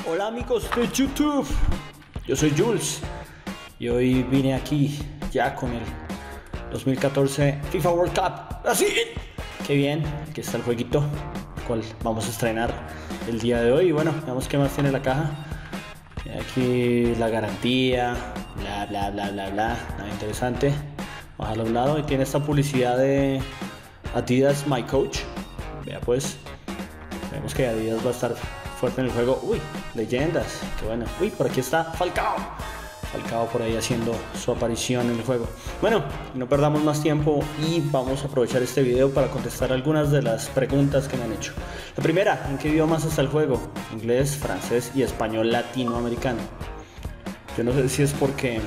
Hola amigos de YouTube, yo soy Jules y hoy vine aquí ya con el 2014 FIFA World Cup. ¡Así! ¡Qué bien! Aquí está el jueguito, el cual vamos a estrenar el día de hoy. Y bueno, veamos qué más tiene la caja. Aquí la garantía, bla bla bla bla bla, nada interesante. Bajarlo a un lado y tiene esta publicidad de Adidas My Coach. Vea pues, vemos que Adidas va a estar fuerte en el juego. Uy, leyendas, qué bueno. Uy, por aquí está Falcao por ahí haciendo su aparición en el juego. Bueno, no perdamos más tiempo y vamos a aprovechar este video para contestar algunas de las preguntas que me han hecho. La primera, ¿en qué idiomas está el juego? Inglés, francés y español latinoamericano. Yo no sé si es porque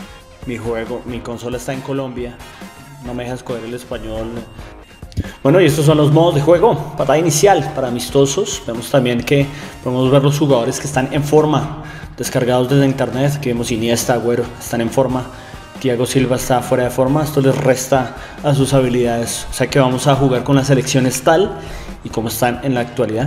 mi consola está en Colombia, no me deja escoger el español. Bueno, y estos son los modos de juego. Patada inicial para amistosos. Vemos también que podemos ver los jugadores que están en forma, descargados desde internet. Aquí vemos Iniesta, Agüero, están en forma. Thiago Silva está fuera de forma. Esto les resta a sus habilidades. O sea que vamos a jugar con las selecciones tal y como están en la actualidad.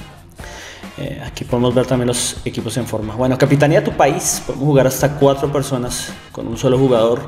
Aquí podemos ver también los equipos en forma. Bueno, capitanía tu país. Podemos jugar hasta 4 personas con un solo jugador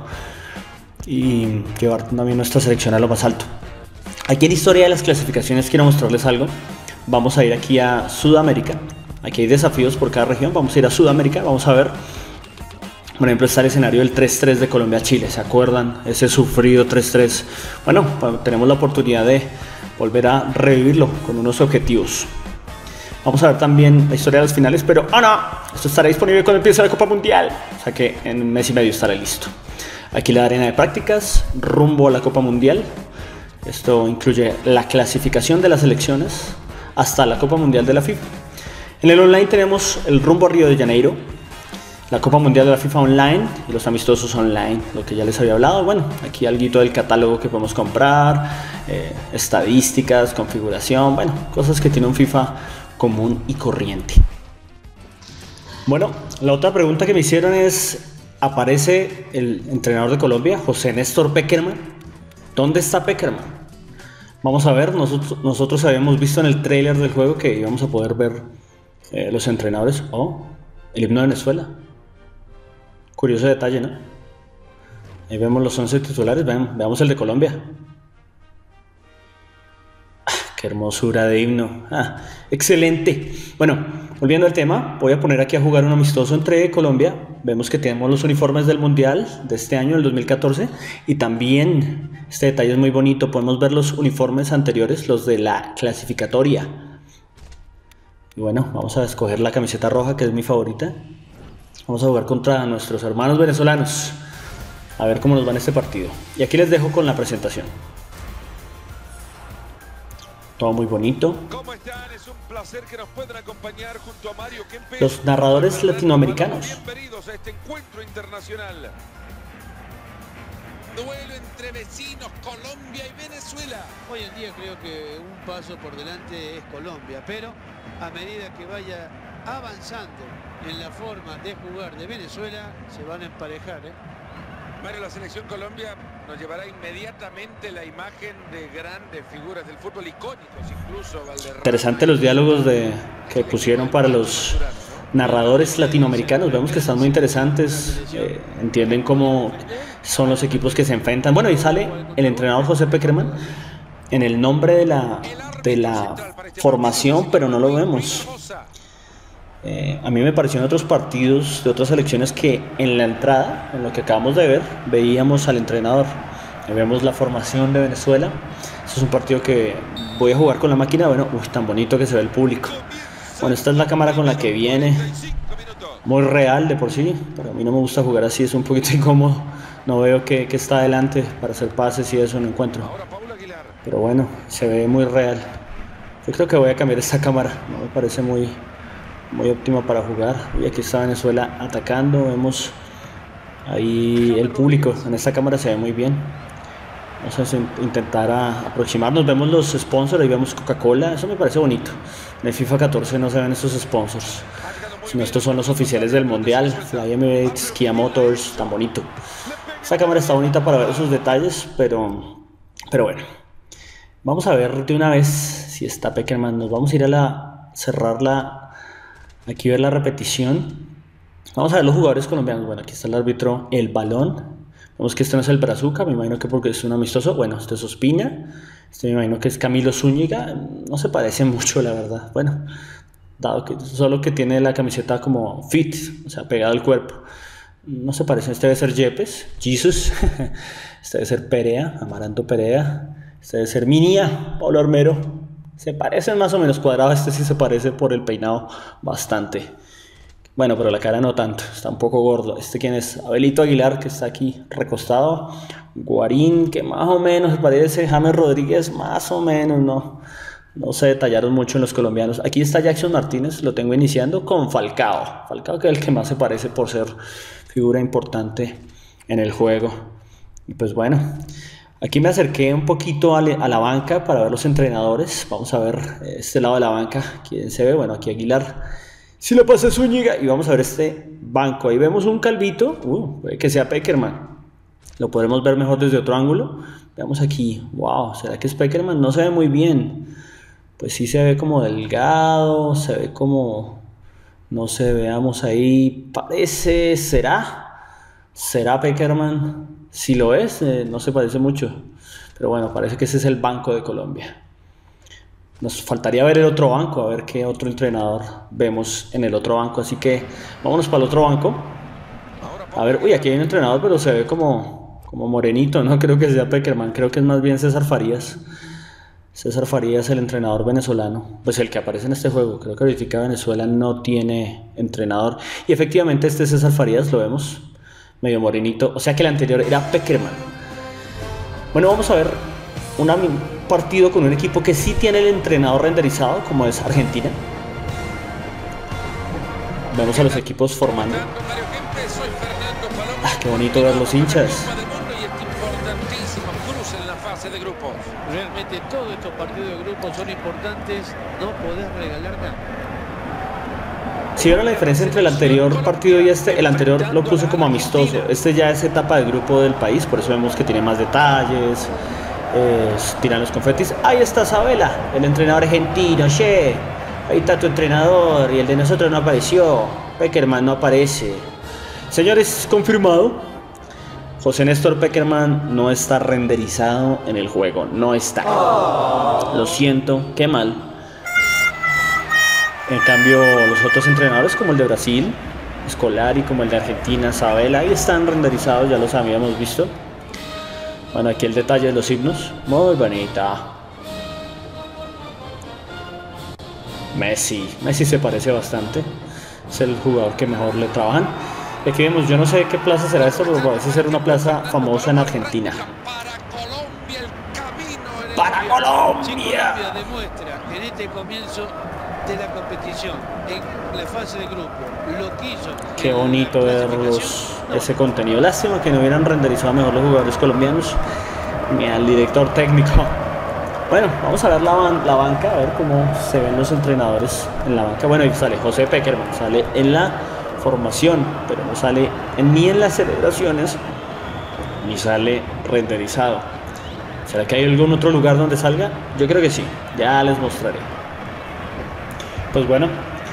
y llevar también nuestra selección a lo más alto. Aquí en historia de las clasificaciones quiero mostrarles algo. Vamos a ir aquí a Sudamérica. Aquí hay desafíos por cada región. Vamos a ir a Sudamérica. Vamos a ver. Por ejemplo, está el escenario del 3-3 de Colombia-Chile. ¿Se acuerdan? Ese sufrido 3-3. Bueno, tenemos la oportunidad de volver a revivirlo con unos objetivos. Vamos a ver también la historia de las finales. Pero ¡oh no! Esto estará disponible cuando empiece la Copa Mundial. O sea que en un mes y medio estará listo. Aquí la arena de prácticas. Rumbo a la Copa Mundial. Esto incluye la clasificación de las selecciones hasta la Copa Mundial de la FIFA. En el online tenemos el rumbo a Río de Janeiro, la Copa Mundial de la FIFA online y los amistosos online, lo que ya les había hablado. Bueno, aquí algo del catálogo que podemos comprar, estadísticas, configuración, bueno, cosas que tiene un FIFA común y corriente. Bueno, la otra pregunta que me hicieron es, ¿aparece el entrenador de Colombia, José Néstor Pekerman? ¿Dónde está Pekerman? Vamos a ver, nosotros habíamos visto en el tráiler del juego que íbamos a poder ver los entrenadores. Oh, el himno de Venezuela. Curioso detalle, ¿no? Ahí vemos los 11 titulares, veamos el de Colombia. ¡Qué hermosura de himno! ¡Excelente! Bueno, volviendo al tema, voy a poner aquí a jugar un amistoso entre Colombia. Vemos que tenemos los uniformes del Mundial de este año, el 2014. Y también, este detalle es muy bonito, podemos ver los uniformes anteriores, los de la clasificatoria. Y bueno, vamos a escoger la camiseta roja, que es mi favorita. Vamos a jugar contra nuestros hermanos venezolanos. A ver cómo nos va en este partido. Y aquí les dejo con la presentación. Todo muy bonito. ¿Cómo están? Es un placer que nos puedan acompañar junto a Mario Kempes. Los narradores latinoamericanos. Bienvenidos a este encuentro internacional. Duelo entre vecinos Colombia y Venezuela. Hoy en día creo que un paso por delante es Colombia, pero a medida que vaya avanzando en la forma de jugar de Venezuela, se van a emparejar, Mario, la selección Colombia nos llevará inmediatamente la imagen de grandes figuras del fútbol icónicos, incluso Valderrama. Interesante los diálogos que pusieron para los narradores latinoamericanos. Vemos que están muy interesantes, entienden cómo son los equipos que se enfrentan. Bueno, y sale el entrenador José Pekerman en el nombre de la formación, pero no lo vemos. A mí me pareció en otros partidos de otras selecciones que en la entrada, en lo que acabamos de ver, veíamos al entrenador. Ahí vemos la formación de Venezuela. Este es un partido que voy a jugar con la máquina. Bueno, tan bonito que se ve el público. Bueno, esta es la cámara con la que viene. Muy real de por sí, pero a mí no me gusta jugar así, es un poquito incómodo. No veo que está adelante para hacer pases y eso no encuentro. Pero bueno, se ve muy real. Yo creo que voy a cambiar esta cámara, no me parece muy óptima para jugar. Y aquí está Venezuela atacando, vemos ahí el público, en esta cámara se ve muy bien. Vamos a intentar aproximarnos, vemos los sponsors, ahí vemos Coca-Cola, eso me parece bonito. En el FIFA 14 no se ven estos sponsors, sino estos son los oficiales del Mundial, Fly Emirates, Kia Motors, tan bonito. Esta cámara está bonita para ver esos detalles, pero bueno. Vamos a ver de una vez si está Pekerman, nos vamos a ir a cerrar aquí ver la repetición. Vamos a ver los jugadores colombianos. Bueno, aquí está el árbitro, el balón. Vemos que este no es el Brazuca, me imagino que porque es un amistoso. Bueno, este es Ospina. Este me imagino que es Camilo Zúñiga. No se parece mucho, la verdad. Bueno, dado que solo que tiene la camiseta como fit, o sea, pegada al cuerpo. No se parece. Este debe ser Yepes, Jesus. Este debe ser Perea, Amaranto Perea. Este debe ser Minia, Pablo Armero. Se parecen más o menos. Cuadrado, este sí se parece por el peinado bastante. Bueno, pero la cara no tanto, está un poco gordo. ¿Este quién es? Abelito Aguilar, que está aquí recostado. Guarín, que más o menos se parece. James Rodríguez, más o menos, no se detallaron mucho en los colombianos. Aquí está Jackson Martínez, lo tengo iniciando con Falcao. Falcao, que es el que más se parece por ser figura importante en el juego. Y pues bueno, aquí me acerqué un poquito a la banca para ver los entrenadores. Vamos a ver este lado de la banca, quién se ve. Bueno, aquí Aguilar. Si lo pasa Zúñiga y vamos a ver este banco. Ahí vemos un calvito, puede que sea Pekerman. Lo podremos ver mejor desde otro ángulo. Veamos aquí, wow, ¿será que es Pekerman? No se ve muy bien. Pues sí se ve como delgado, se ve como, no sé, veamos ahí, parece, ¿será Pekerman? Si lo es, no se parece mucho. Pero bueno, parece que ese es el Banco de Colombia. Nos faltaría ver el otro banco, a ver qué otro entrenador vemos en el otro banco. Así que vámonos para el otro banco. A ver, uy, aquí hay un entrenador, pero se ve como morenito. No creo que sea Pekerman, creo que es más bien César Farías. César Farías, el entrenador venezolano. Pues el que aparece en este juego. Creo que ahorita Venezuela no tiene entrenador. Y efectivamente este César Farías, lo vemos, medio morenito. O sea que el anterior era Pekerman. Bueno, vamos a ver un partido con un equipo que sí tiene el entrenador renderizado, como es Argentina. Vemos a los equipos formando. Qué bonito ver los hinchas. Realmente todos estos partidos de grupo son importantes, no podés regalar nada. Si vieron la diferencia entre el anterior partido y este, el anterior lo puse como amistoso. Este ya es etapa de grupo del país, por eso vemos que tiene más detalles. Tiran los confetis. Ahí está Sabela, el entrenador argentino. Che, ahí está tu entrenador y el de nosotros no apareció. Pekerman no aparece. Señores, confirmado, José Néstor Pekerman no está renderizado en el juego. No está. Lo siento, qué mal. En cambio, los otros entrenadores, como el de Brasil, Scolari, como el de Argentina, Sabela, ahí están renderizados, ya los habíamos visto. Bueno, aquí el detalle de los himnos, muy bonita. Messi se parece bastante, es el jugador que mejor le trabajan. Y aquí vemos, yo no sé qué plaza será esto, pero parece ser una plaza famosa en Argentina. ¡Para Colombia! Colombia demuestra en este comienzo de la competición, en la fase de grupo, lo que hizo. Qué bonito ver ese contenido. Lástima que no hubieran renderizado mejor los jugadores colombianos ni al director técnico. Bueno, vamos a ver la banca, a ver cómo se ven los entrenadores en la banca. Bueno, ahí sale José Pekerman, sale en la formación, pero no sale ni en las celebraciones, ni sale renderizado. ¿Será que hay algún otro lugar donde salga? Yo creo que sí, ya les mostraré. Pues bueno,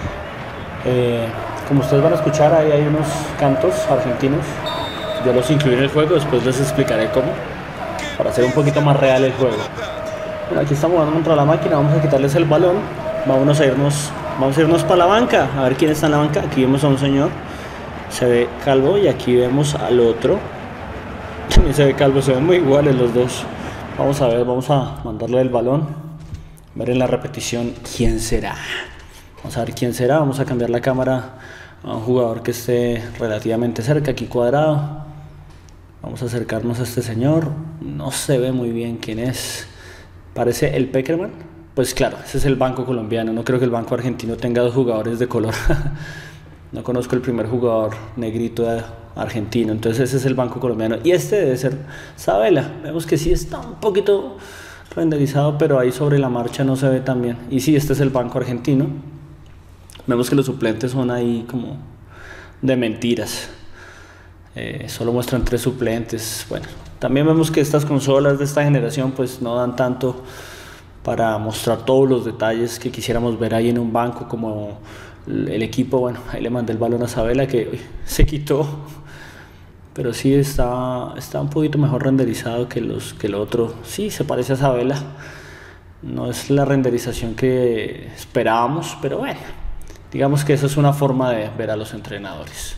como ustedes van a escuchar, ahí hay unos cantos argentinos. Yo los incluí en el juego, después les explicaré cómo, para hacer un poquito más real el juego. Bueno, aquí estamos jugando contra la máquina, vamos a quitarles el balón. Vamos a irnos para la banca, a ver quién está en la banca. Aquí vemos a un señor, se ve calvo, y aquí vemos al otro, también se ve calvo, se ven muy iguales los dos. Vamos a ver, vamos a mandarle el balón, ver en la repetición quién será. Vamos a ver quién será, vamos a cambiar la cámara a un jugador que esté relativamente cerca, aquí Cuadrado. Vamos a acercarnos a este señor, no se ve muy bien quién es, parece el Pekerman. Pues claro, ese es el banco colombiano, no creo que el banco argentino tenga dos jugadores de color. No conozco el primer jugador negrito argentino, entonces ese es el banco colombiano. Y este debe ser Sabela, vemos que sí está un poquito renderizado, pero ahí sobre la marcha no se ve tan bien. Y sí, este es el banco argentino. Vemos que los suplentes son ahí como de mentiras. Solo muestran 3 suplentes. Bueno, también vemos que estas consolas de esta generación pues no dan tanto para mostrar todos los detalles que quisiéramos ver ahí en un banco, como el equipo, bueno, ahí le mandé el balón a Sabela que se quitó, pero sí está un poquito mejor renderizado que el otro. Sí, se parece a Sabela, no es la renderización que esperábamos, pero bueno, digamos que esa es una forma de ver a los entrenadores.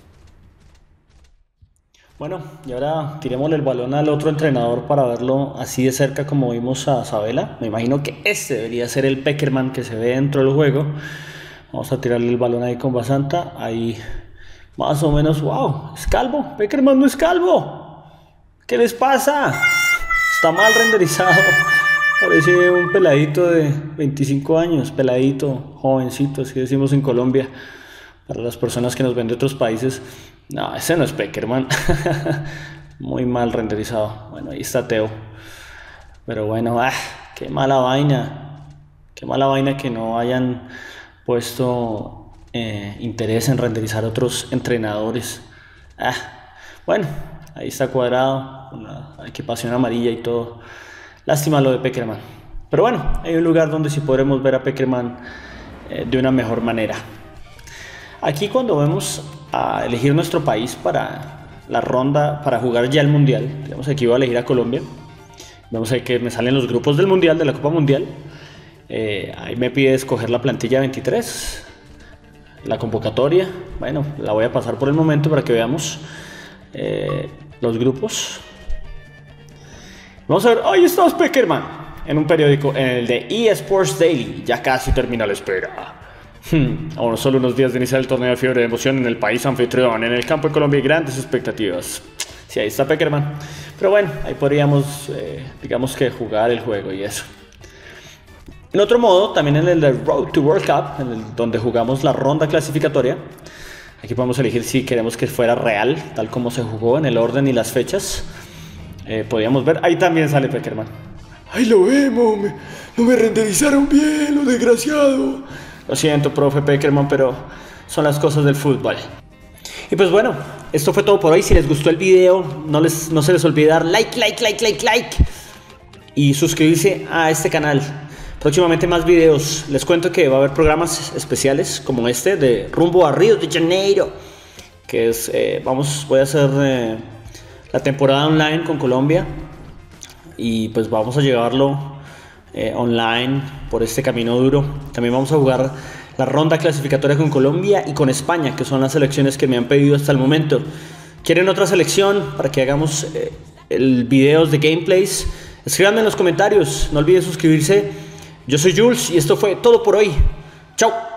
Bueno, y ahora tirémosle el balón al otro entrenador para verlo así de cerca como vimos a Sabela. Me imagino que este debería ser el Pekerman que se ve dentro del juego. Vamos a tirarle el balón ahí con Basanta. Ahí más o menos, wow, es calvo. Pekerman no es calvo. ¿Qué les pasa? Está mal renderizado. Parece un peladito de 25 años, peladito, jovencito, así decimos en Colombia. Para las personas que nos ven de otros países, no, ese no es Pekerman. Muy mal renderizado. Bueno, ahí está Teo. Pero bueno, qué mala vaina. Qué mala vaina que no hayan puesto interés en renderizar otros entrenadores. Bueno, ahí está Cuadrado, con la equipación amarilla y todo. Lástima lo de Pekerman. Pero bueno, hay un lugar donde sí podremos ver a Pekerman de una mejor manera. Aquí cuando vamos a elegir nuestro país para la ronda, para jugar ya el Mundial, digamos aquí voy a elegir a Colombia, vemos ahí que me salen los grupos del Mundial, de la Copa Mundial, ahí me pide escoger la plantilla 23, la convocatoria, bueno, la voy a pasar por el momento para que veamos los grupos. Vamos a ver, ahí está Pekerman, en un periódico, en el de eSports Daily, ya casi termina la espera. Ahora solo unos días de iniciar el torneo de fiebre de emoción en el país anfitrión. En el campo de Colombia hay grandes expectativas. Sí, ahí está Pekerman. Pero bueno, ahí podríamos, digamos que jugar el juego y eso. En otro modo, también en el de Road to World Cup, donde jugamos la ronda clasificatoria, aquí podemos elegir si queremos que fuera real, tal como se jugó en el orden y las fechas. Podríamos ver, ahí también sale Pekerman. Ahí lo vemos, no me renderizaron bien, lo desgraciado. Lo siento, profe Pekerman, pero son las cosas del fútbol. Y pues bueno, esto fue todo por hoy. Si les gustó el video, no se les olvide dar like. Y suscribirse a este canal. Próximamente más videos. Les cuento que va a haber programas especiales como este de rumbo a Río de Janeiro. Que es, voy a hacer la temporada online con Colombia. Y pues vamos a llevarlo online por este camino duro. También vamos a jugar la ronda clasificatoria con Colombia y con España, que son las selecciones que me han pedido hasta el momento. ¿Quieren otra selección para que hagamos videos de gameplays? Escríbanme en los comentarios. No olviden suscribirse. Yo soy Jules y esto fue todo por hoy. Chao.